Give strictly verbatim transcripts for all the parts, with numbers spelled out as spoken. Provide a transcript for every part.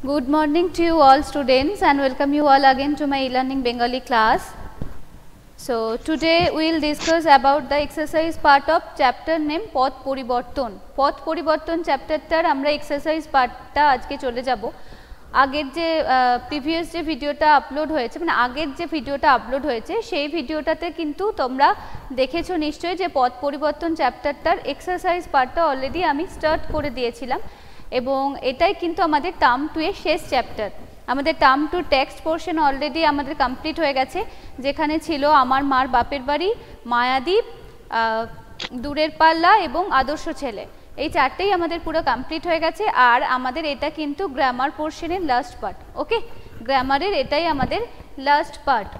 Good morning to you all students and welcome you all again to my e-learning Bengali class. So today we will discuss about the exercise part of chapter name পথ পরিবর্তন. পথ পরিবর্তন চ্যাপ্টারটার আমরা exercise পার্টটা আজকে চলে যাব. আগের যে প্রিভিয়াস যে ভিডিওটা আপলোড হয়েছে মানে আগের যে ভিডিওটা আপলোড হয়েছে সেই ভিডিওটাতে কিন্তু তোমরা দেখেছো নিশ্চয়ই যে পথ পরিবর্তন চ্যাপ্টারটার এক্সারসাইজ পার্টটা অলরেডি আমি স্টার্ট করে দিয়েছিলাম এবং এটাই কিন্তু আমাদের টার্ম টু এর শেষ চ্যাপ্টার. আমাদের term two text portion already আমাদের কমপ্লিট হয়ে গেছে, যেখানে ছিল আমার মার বাপের বাড়ি, মায়াদ্বীপ, দূরের পাল্লা এবং আদর্শ ছেলে. এই চারটেই আমাদের পুরো কমপ্লিট হয়ে গেছে. আর আমাদের এটা কিন্তু গ্রামার পোর্শনের লাস্ট পার্ট. ওকে, গ্রামারের এটাই আমাদের লাস্ট পার্ট.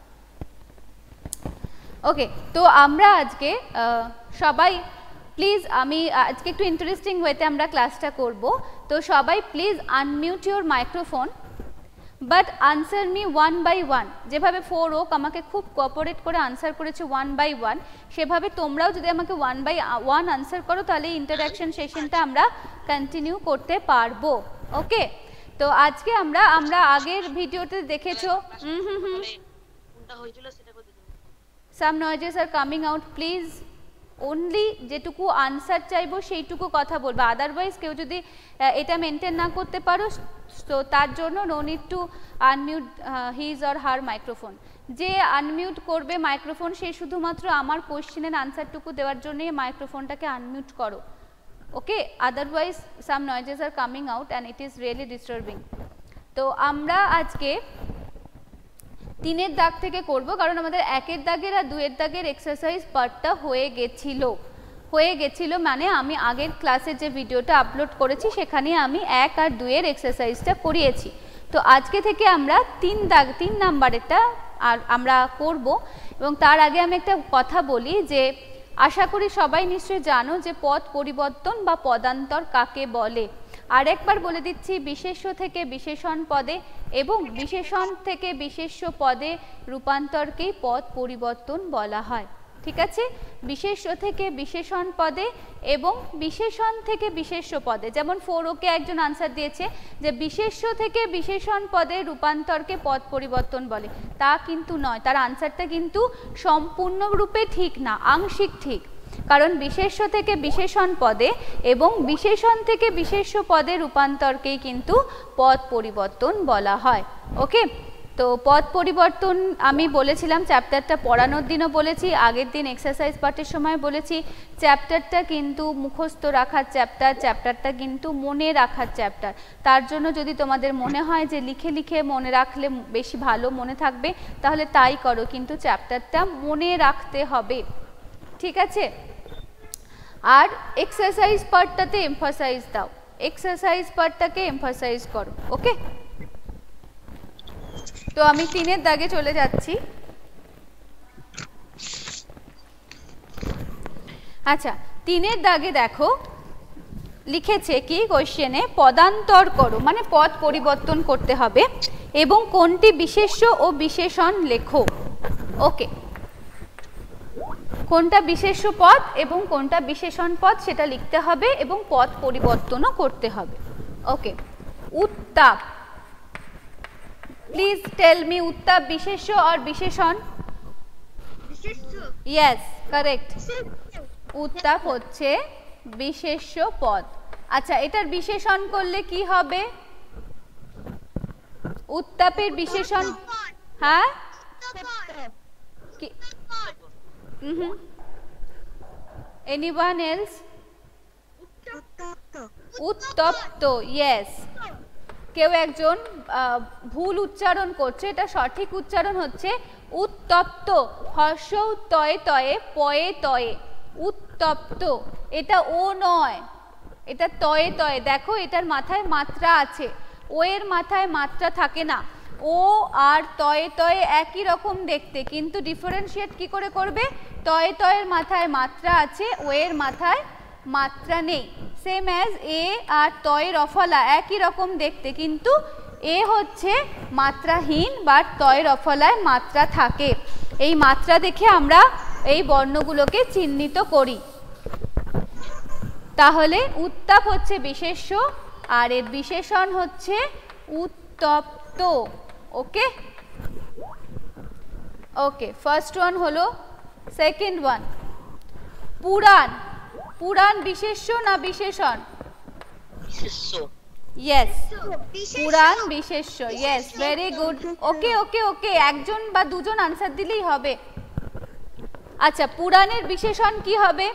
ওকে, তো আমরা আজকে সবাই প্লিজ আমি আজকে একটু ইন্টারেস্টিং ওয়েতে আমরা ক্লাসটা করব. তো সবাই please unmute your microphone but answer me one by one. যেভাবে ফোর ওক আমাকে খুব কোঅপারেট করে আনসার করেছে ওয়ান বাই ওয়ান, সেভাবে তোমরাও যদি আমাকে ওয়ান বাই ওয়ান আনসার করো তাহলে ইন্টারাকশন সেশনটা আমরা কন্টিনিউ করতে পারবো. ওকে, তো আজকে আমরা আমরা আগের ভিডিওতে দেখেছো hmm hmm hmm some noises are coming out. Please only যেটুকু আনসার চাইবো সেইটুকু কথা বলবো, আদারওয়াইজ কেউ যদি এটা মেনটেন না করতে পারো তো তার জন্য no need to unmute his or her microphone. যে আনমিউট করবে মাইক্রোফোন সে শুধুমাত্র আমার কোয়েশ্চেনের আনসারটুকু দেওয়ার জন্যই মাইক্রোফোনটাকে আনমিউট করো. Okay, otherwise some noises are coming out and it is really disturbing. তো আমরা আজকে তিনের দাগ থেকে করব, কারণ আমাদের একের দাগের আর দুয়ের দাগের এক্সারসাইজ পার্টটা হয়ে গেছিল হয়ে গেছিল মানে আমি আগের ক্লাসের যে ভিডিওটা আপলোড করেছি সেখানে আমি এক আর দুয়ের এক্সারসাইজটা করিয়েছি. তো আজকে থেকে আমরা তিন দাগ তিন নাম্বারেরটা আর আমরা করব. এবং তার আগে আমি একটা কথা বলি যে আশা করি সবাই নিশ্চয়ই জানো যে পথ পরিবর্তন বা পদান্তর কাকে বলে. আর একবার বলে দিচ্ছি, বিশেষ্য থেকে বিশেষণ পদে এবং বিশেষণ থেকে বিশেষ্য পদে রূপান্তরকেই পথ পরিবর্তন বলা হয়. ঠিক আছে, বিশেষ্য থেকে বিশেষণ পদে এবং বিশেষণ থেকে বিশেষ্য পদে. যেমন ফোর ওকে একজন আনসার দিয়েছে যে বিশেষ্য থেকে বিশেষণ পদে রূপান্তরকে পথ পরিবর্তন বলে. তা কিন্তু নয়, তার আনসারটা কিন্তু সম্পূর্ণরূপে ঠিক না, আংশিক ঠিক. কারণ বিশেষ্য থেকে বিশেষণ পদে এবং বিশেষণ থেকে বিশেষ্য পদে রূপান্তরকেই কিন্তু পথ পরিবর্তন বলা হয়. ওকে, তো পথ পরিবর্তন আমি বলেছিলাম চ্যাপ্টারটা পড়ানোর দিনও বলেছি, আগের দিন এক্সারসাইজ পার্টের সময় বলেছি চ্যাপ্টারটা কিন্তু মুখস্থ রাখার চ্যাপ্টার, চ্যাপ্টারটা কিন্তু মনে রাখার চ্যাপ্টার. তার জন্য যদি তোমাদের মনে হয় যে লিখে লিখে মনে রাখলে বেশি ভালো মনে থাকবে তাহলে তাই করো, কিন্তু চ্যাপ্টারটা মনে রাখতে হবে. ঠিক আছে, আর এক্সারসাইজ পার্টটাতে এমফাসাইজ দাও, এক্সারসাইজ পার্টটাকে এমফাসাইজ করো. ওকে, তো আমি তিনের দাগে চলে যাচ্ছি. আচ্ছা, তিনের দাগে দেখো লিখেছে কি কোশ্চেনে, পদান্তর করো মানে পথ পরিবর্তন করতে হবে এবং কোনটি বিশেষ্য ও বিশেষণ লেখো. ওকে, কোনটা বিশেষ্য পদ এবং কোনটা বিশেষণ পদ সেটা লিখতে হবে এবং পথ পরিবর্তনও করতে হবে. ওকে, উত্তাপ. প্লিজ টেল মি, উত্তাপ বিশেষ্য আর বিশেষণ? Yes, correct. উত্তাপ হচ্ছে বিশেষ্য পদ. আচ্ছা, এটার বিশেষণ করলে কি হবে? উত্তাপের বিশেষণ, হ্যাঁ Mm-hmm. Anyone else? উত্তপ্ত. ইয়েস, কেউ একজন ভুল উচ্চারণ করছে, এটা সঠিক উচ্চারণ হচ্ছে উত্তপ্ত. হর্ষ তয়ে তয়ে পয়ে তয়ে, উত্তপ্ত. এটা ও নয়, এটা তয়ে তয়ে. দেখো এটার মাথায় মাত্রা আছে, ও এর মাথায় মাত্রা থাকে না. ও আর তয়ে তয়ে একই রকম দেখতে, কিন্তু ডিফারেন্সিয়েট কি করে করবে? তয়ে তয়ের মাথায় মাত্রা আছে, ও এর মাথায় মাত্রা নেই. সেম অ্যাজ এ আর তয়ে রফলা একই রকম দেখতে, কিন্তু এ হচ্ছে মাত্রাহীন বা তয়ে রফলায় মাত্রা থাকে. এই মাত্রা দেখে আমরা এই বর্ণগুলোকে চিহ্নিত করি. তাহলে উত্তাপ হচ্ছে বিশেষ্য আর এর বিশেষণ হচ্ছে উত্তপ্ত। ওকে ওকে, ফার্স্ট ওয়ান হলো। সেকেন্ড ওয়ান, পুরাণ। পুরাণ বিশেষ্য না বিশেষণ? বিশেষ্য। ইয়েস, পুরাণ বিশেষ্য। Yes, very good. Okay okay okay, একজন বা দুজন আনসার দিলেই হবে। আচ্ছা, পুরাণের বিশেষণ কি হবে?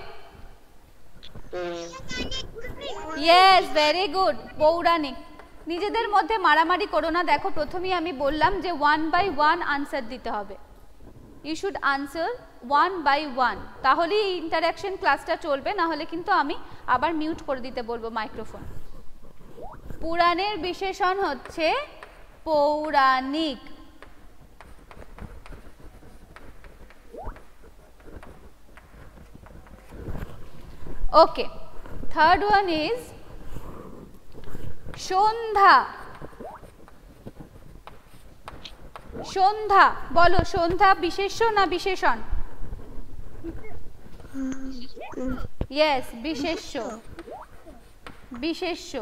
ইয়েস, ভেরি গুড, পৌরাণিক। নিজেদের মধ্যে মারামারি করো না। দেখো, প্রথমেই আমি বললাম যে ওয়ান বাই ওয়ান আনসার দিতে হবে। You should answer one by one, তাহলেই ইন্টারঅ্যাকশন ক্লাসটা চলবে, না হলে কিন্তু আমি আবার মিউট করে দিতে বলবো মাইক্রোফোন। পুরাণের বিশেষণ হচ্ছে পৌরাণিক। ওকে, থার্ড ওয়ান ইজ সন্ধ্যা। সন্ধ্যা, বলো, সন্ধ্যা বিশেষ্য না বিশেষণ? ইয়েস, বিশেষ্য। বিশেষ্য।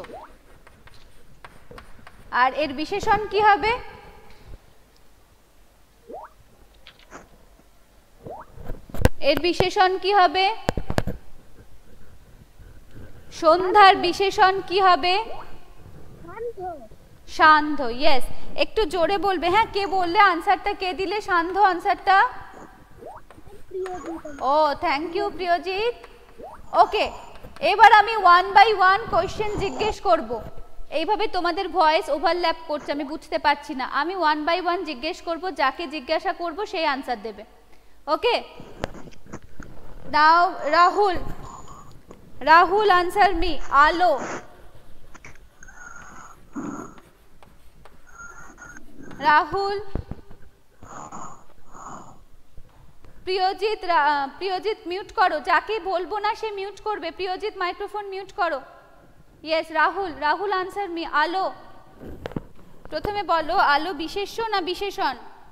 আর এর বিশেষণ কি হবে? এর বিশেষণ কি হবে? সন্ধ্যার বিশেষণ কি হবে? সান্ধ্য। ইয়েস, একটু জোরে বলবে। হ্যাঁ, কে বললে আনসারটা? কে দিলে সান্ধ্য আনসারটা? ও, থ্যাংক ইউ প্রিয়জিৎ। ওকে, এবার আমি ওয়ান বাই ওয়ান কোয়েশ্চেন জিজ্ঞেস করব। এইভাবে তোমাদের ভয়েস ওভারল্যাপ করছে, আমি বুঝতে পারছি না। আমি ওয়ান বাই ওয়ান জিজ্ঞেস করব, যাকে জিজ্ঞাসা করব সেই আনসার দেবে। Okay, now Rahul. Rahul, answer me. আলো। রাহুল। প্রিয়জিৎ, প্রিয়জিৎ মিউট করো। যাকে বলবো না সে মিউট করবে। প্রিয়জিৎ, মাইক্রোফোন মিউট করো। Yes, Rahul. Rahul, answer me. আলো। প্রথমে বলো, আলো বিশেষ্য না বিশেষণ?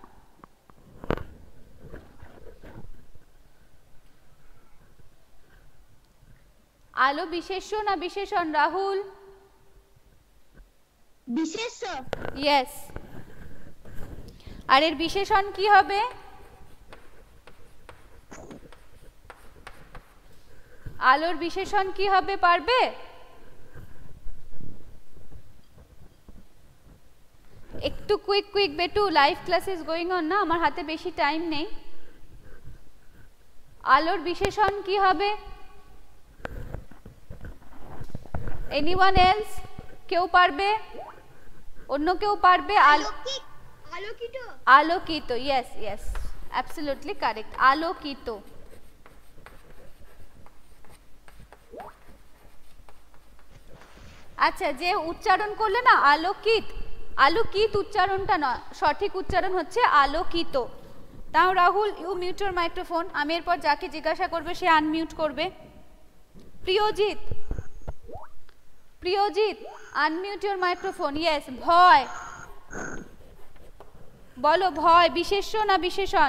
আলো বিশেষ্য না বিশেষণ? রাহুল। বিশেষ্য। ইয়েস। আর এর বিশেষণ কি হবে? আলোর বিশেষণ কি হবে, পারবে? একটু কুইক কুইক বেটু, live class is going on না, আমার হাতে বেশি টাইম নেই। আলোর বিশেষণ কি হবে? Anyone else? কেউ পারবে? অন্য কেউ পারবে? আলোকিত। আলোকিত। আলোকিত। ইয়েস ইয়েস, অ্যাবসলিউটলি কারেক্ট, আলোকিত। আচ্ছা, যে উচ্চারণ করলে না আলোকিত, আলোকিত উচ্চারণটা না, সঠিক উচ্চারণ হচ্ছে আলোকিত। তাও Rahul, you mute your microphone. আমি এরপর যাকে জিজ্ঞাসা করবে সে আনমিউট করবে। Priyajit, Priyajit, unmute your microphone. Yes. ভয়, বলো, ভয় বিশেষ্য না বিশেষণ?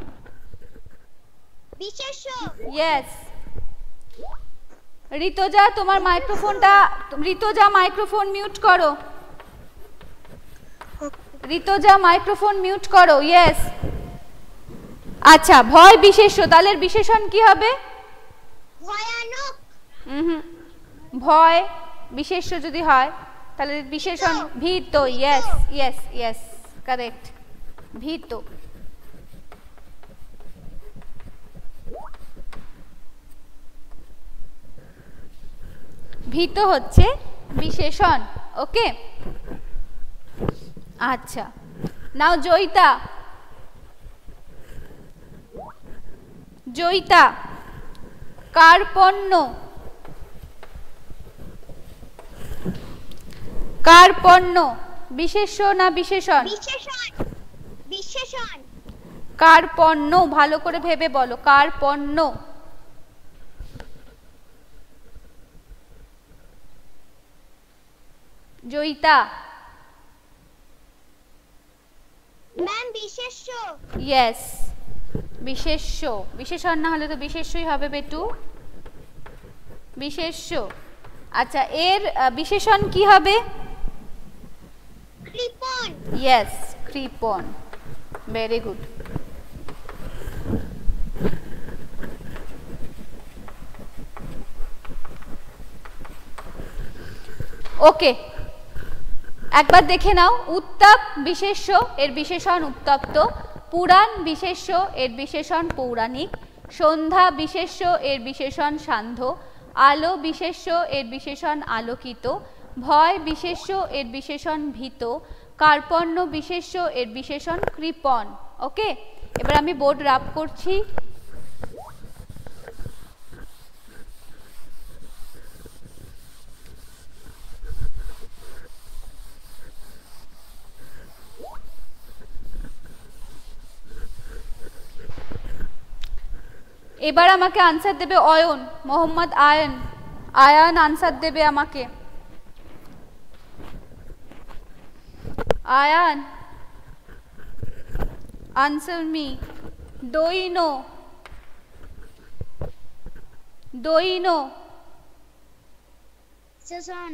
বিশেষ্য। ইয়েস। ঋতজা, তোমার মাইক্রোফোনটা, ঋতজা মাইক্রোফোন মিউট করো। ঋতজা মাইক্রোফোন মিউট করো। ইয়েস। আচ্ছা, ভয় বিশেষ্য, তাহলে বিশেষণ কি হবে? ভয়ানক। হুম, ভয় বিশেষ্য যদি হয় তাহলে বিশেষণ ভীত। ইয়েস ইয়েস ইয়েস, কারেক্ট, ভীত। ভীত হচ্ছে বিশেষণ। ওকে, আচ্ছা, নাও জয়িতা। জয়িতা, কার্পণ্য। কার্পণ্য বিশেষ্য না বিশেষণ? বিশেষণ। বিশেষণ। কার্পণ্য, ভালো করে ভেবে বলো, কার্পণ্য। জয়িতা। ম্যাম, বিশেষ্য। ইয়েস, বিশেষ্য। বিশেষণ না হলে তো বিশেষ্যই হবে বেটু, বিশেষ্য। আচ্ছা, এর বিশেষণ কি হবে? on. Yes, creep on. Very good. ওকে, একবার দেখে নাও। উত্তাপ বিশেষ্য, এর বিশেষণ উত্তপ্ত। পুরাণ বিশেষ্য, এর বিশেষণ পৌরাণিক। সন্ধ্যা বিশেষ্য, এর বিশেষণ সান্ধ্য। আলো বিশেষ্য, এর বিশেষণ আলোকিত। ভয় বিশেষ্য, এর বিশেষণ ভীত। কার্পণ্য বিশেষ্য, এর বিশেষণ কৃপণ। ওকে, এবার আমি বোর্ড রাব করছি। এবার আমাকে আনসার দেবে অয়ন, মোহাম্মদ আয়ন। আয়ান আনসার দেবে আমাকে। Ayan, answer me. দৈন, দৈন। বিশেষণ।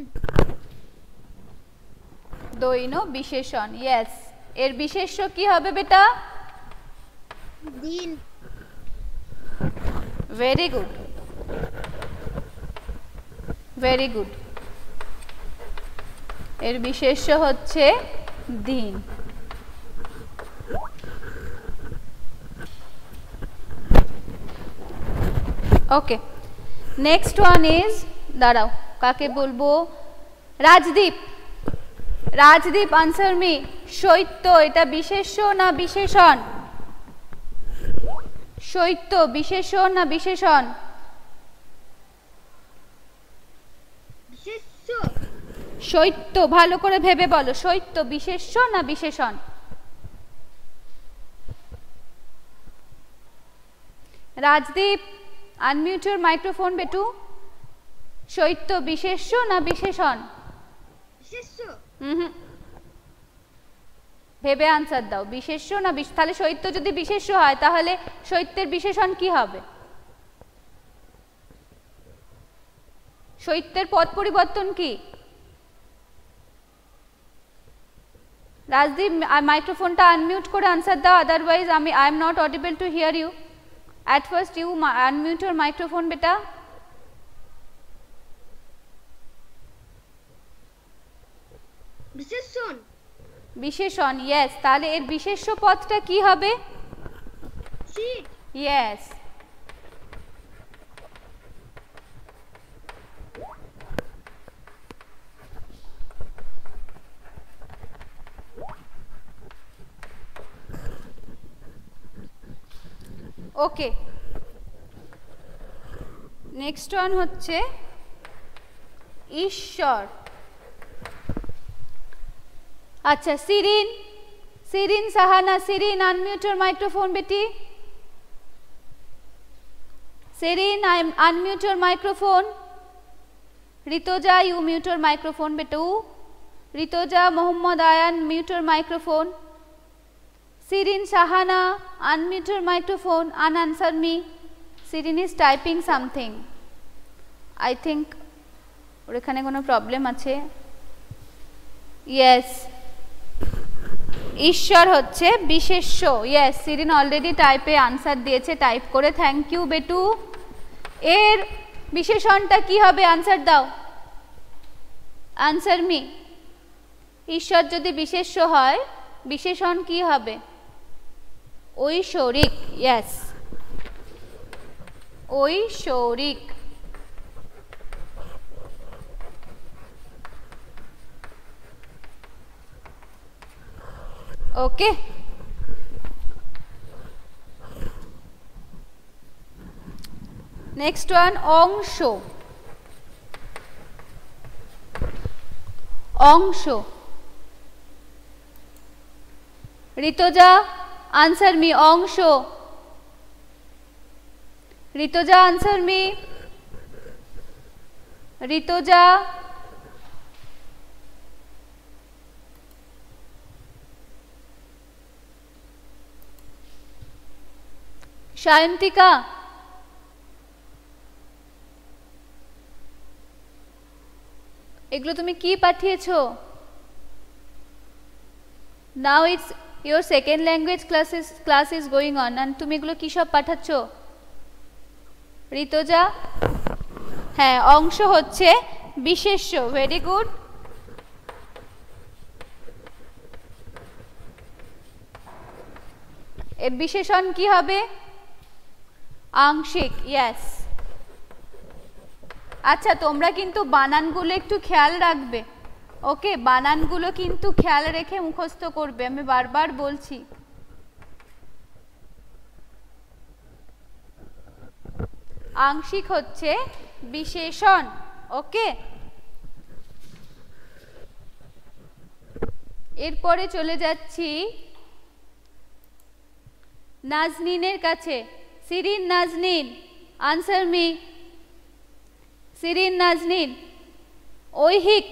দৈন বিশেষণ, ইয়েস। এর বিশেষ্য কি হবে বেটা? দিন। Very good, very good. এর বিশেষ্য হচ্ছে দিন। ওকে, নেক্সট ওয়ান ইজ, দাঁড়াও কাকে বলবো? রাজদীপ। Rajdeep, answer me. শৈত্য, এটা বিশেষ্য না বিশেষণ? শৈত্য বিশেষণ না বিশেষণ? বিশেষ্য। শৈত্য, ভালো করে ভেবে বলো, শৈত্য বিশেষ্য না বিশেষণ? রাজদীপ, আনমিউট ইউর মাইক্রোফোন বেটু। শৈত্য বিশেষ্য না বিশেষণ? বিশেষ্য। হুম হুম, ভেবে আনসার দাও। বিশেষ্য না বিশ- তাহলে শৈত্য যদি বিশেষ্য হয় তাহলে শৈত্যের বিশেষণ কি হবে? শৈত্যের পদ পরিবর্তন কি? রাজদীপ, মাইক্রোফোনটা আনমিউট করে আনসার দাও, আদারওয়াইজ আমি I am not audible to hear you. At first you unmute your microphone beta. বিশেষণ। বিশেষণ, yes। তাহলে এর বিশেষ্য পদটা কি হবে? শীত। Yes. ওকে, নেক্সট ওয়ান হচ্ছে ঈশ্বর। আচ্ছা, Sirin, Sirin Shahana. Sirin, unmute your microphone বেটি। Sirin, I unmute your microphone. Ritoja, you mute your microphone বেটু। Ritoja, Mohammad Ayan, mute your microphone. Sirin Shahana, unmute your microphone and answer me. Sirin is typing something. I think ওর এখানে কোনো problem আছে। Yes, ঈশ্বর হচ্ছে বিশেষ্য। Yes, Sirin অলরেডি টাইপে আনসার দিয়েছে, টাইপ করে। থ্যাংক ইউ বেটু। এর বিশেষণটা কি হবে? আনসার দাও, আনসার মি। ঈশ্বর যদি বিশেষ্য হয়, বিশেষণ কি হবে? ঐশ্বরিক। ইয়েস, ঐশ্বরিক। ওকে, নেক্সট ওয়ান, অংশ। অংশ। Ritaja, answer me. অংশ। Ritaja, answer me. ঋতজা, সায়ন্তিকা, এগুলো তুমি কি পাঠিয়েছো? Now it's your second language class is class is going on and তুমি এগুলো কি সব পাঠাচ্ছো ঋতুজা হ্যাঁ অংশ হচ্ছে বিশেষ্য ভেরি গুড এর বিশেষণ কি হবে আংশিক ইয়েস আচ্ছা তোমরা কিন্তু বানানগুলো একটু খেয়াল রাখবে ওকে বানানগুলো কিন্তু খেয়াল রেখে মুখস্থ করবে আমি বারবার বলছি আংশিক হচ্ছে বিশেষণ ওকে এরপরে চলে যাচ্ছি নাজনীনের কাছে শিরিন নাজনীন আনসার মি শিরিন নাজনীন ঐহিক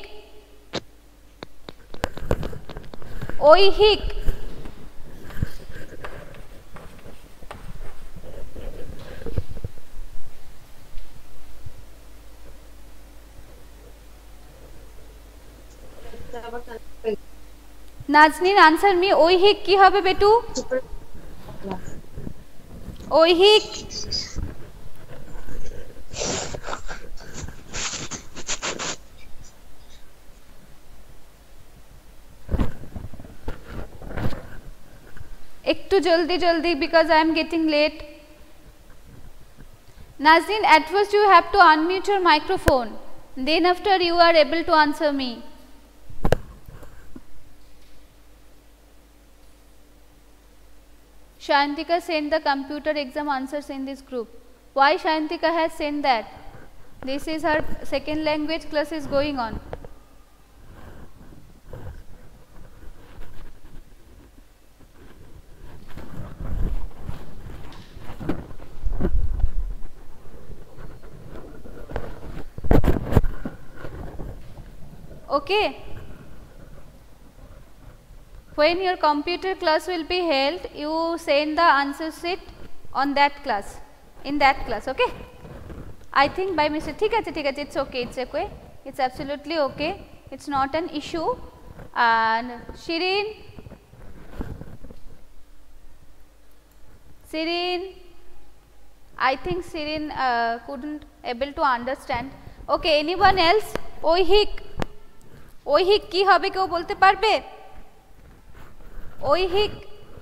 ঐহিক নাজনীন আনসার মি ঐহিক কি হবে বেটু ঐহিক একটু জলদি জলদি because I am getting late Nazneen at first you have to unmute your microphone then after you are able to answer me Shayantika sent the computer exam answers in this group why Shayantika has sent that this is her second language class is going on okay when your computer class will be held you send the answer sheet on that class in that class okay I think by mistake ঠিক আছে ঠিক আছে it's okay it's okay it's absolutely okay it's not an issue and Shirin Shirin I think Shirin uh, couldn't able to understand okay anyone else ঐহিক ঐহিক কি হবে কেউ বলতে পারবে ঐহিক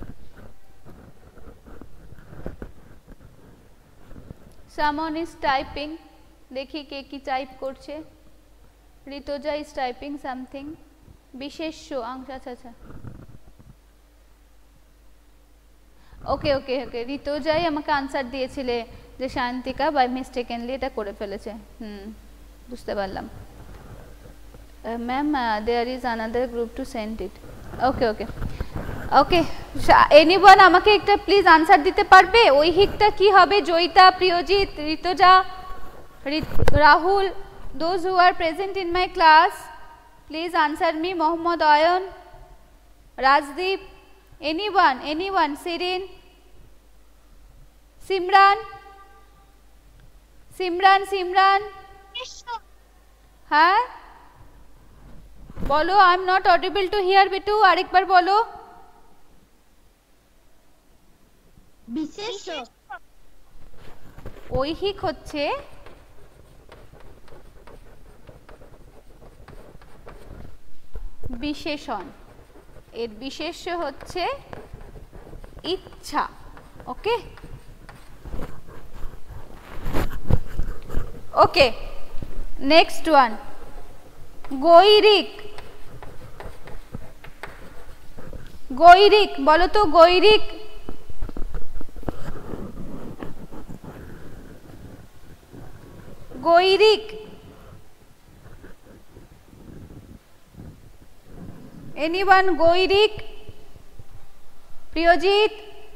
someone is typing দেখি কে কি টাইপ করছে ঋতুজা is typing something বিশেষ্য আচ্ছা আচ্ছা আচ্ছা ওকে ওকে ওকে ঋতুজাই আমাকে আনসার দিয়েছিলে যে শান্তিকা বাই মিস্টেকেনলি এটা করে ফেলেছে হুম বুঝতে পারলাম ma'am there is another group to send it okay okay okay anyone আমাকে একটা প্লিজ আনসার দিতে পারবে ঐহিকটা কি হবে Joyita Priyajit Rituja Rahul those who are present in my class please answer me Mohammad Ayan Rajdeep anyone anyone Shirin Simran Simran Simran হ্যাঁ বলো I am not audible to hear বিটু আরেকবার বলো বিশেষ্য ঐহিক হচ্ছে বিশেষণ এর বিশেষ্য হচ্ছে ইচ্ছা ওকে ওকে নেক্সট ওয়ান গৈরিক গৈরিক বলো তো গৈরিক গৈরিক এনিওয়ান গৈরিক প্রিয়জিৎ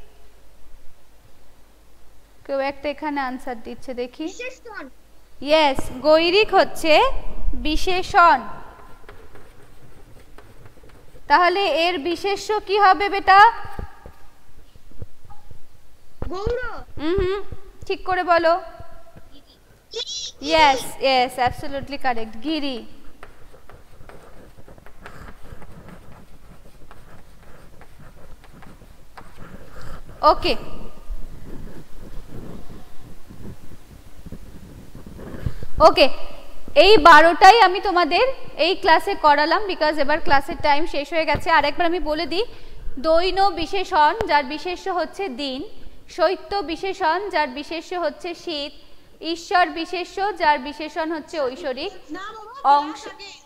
কেউ একটা এখানে আনসার দিচ্ছে দেখি বিশেষণ ইয়েস গৈরিক হচ্ছে বিশেষণ তাহলে এর বিশেষ্য কি হবে বেটা গৌর হুম ঠিক করে বলো yes yes absolutely correct giri ওকে, ওকে এই বারোটাই আমি তোমাদের এই ক্লাসে করালাম, বিকজ এবার ক্লাসের টাইম শেষ হয়ে গেছে। আর একবার আমি বলে দিই, দৈন বিশেষণ যার বিশেষ্য হচ্ছে দিন, শৈত্য বিশেষণ যার বিশেষ্য হচ্ছে শীত, ঈশ্বর বিশেষ্য যার বিশেষণ হচ্ছে ঐশ্বরিক অংশ।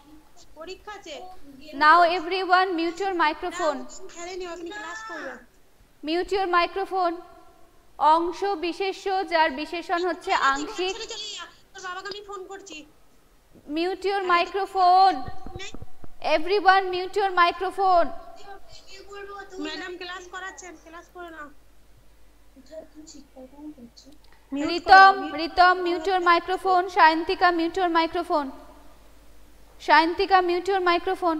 Now everyone mute your microphone, mute your microphone. অংশ বিশেষ্য যার বিশেষণ হচ্ছে আংশিক, mute your microphone, everyone mute your microphone. Madam class করাচ্ছেন, ক্লাস করে নাও। Ritam, Ritam mute your microphone. Shayantika mute your microphone. Shayantika mute your microphone.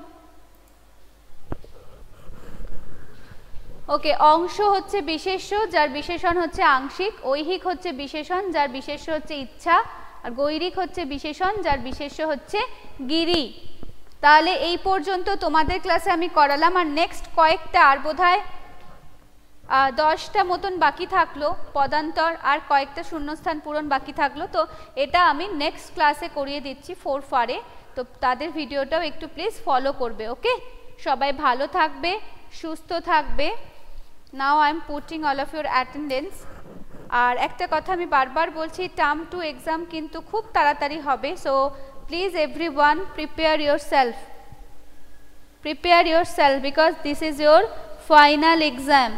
ওকে, অংশ হচ্ছে বিশেষ্য যার বিশেষণ হচ্ছে আংশিক, ঐহিক হচ্ছে বিশেষণ যার বিশেষ্য হচ্ছে ইচ্ছা, আর গৈরিক হচ্ছে বিশেষণ যার বিশেষ্য হচ্ছে গিরি। তাহলে এই পর্যন্ত তোমাদের ক্লাসে আমি করালাম। আর নেক্সট কয়েকটা আর বোধহয় দশটা মতন বাকি থাকলো পদান্তর, আর কয়েকটা শূন্যস্থান পূরণ বাকি থাকলো, তো এটা আমি নেক্সট ক্লাসে করিয়ে দিচ্ছি ফোর ফারে। তো তাদের ভিডিওটাও একটু প্লিজ ফলো করবে। ওকে, সবাই ভালো থাকবে, সুস্থ থাকবে। Now I am putting all of your attendance. আর একটা কথা আমি বারবার বলছি, টার্ম টু এক্সাম কিন্তু খুব তাড়াতাড়ি হবে, so please everyone prepare yourself, prepare yourself because this is your final exam.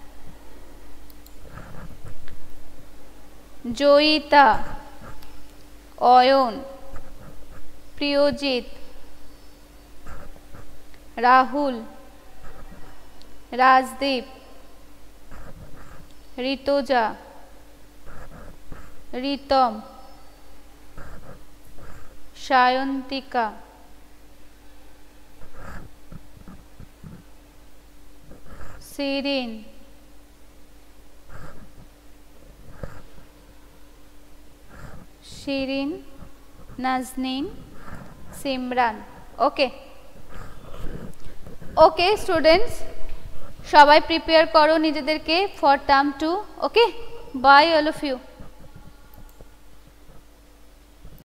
Joyita, Ayan, Priyajit, Rahul, Rajdeep, Rituja, Ritam, Sayantika, Shirin, Shirin, Nazneen, Simran. Okay, okay students, সবাই প্রিপেয়ার করো নিজেদেরকে for term two. Okay, bye all of you.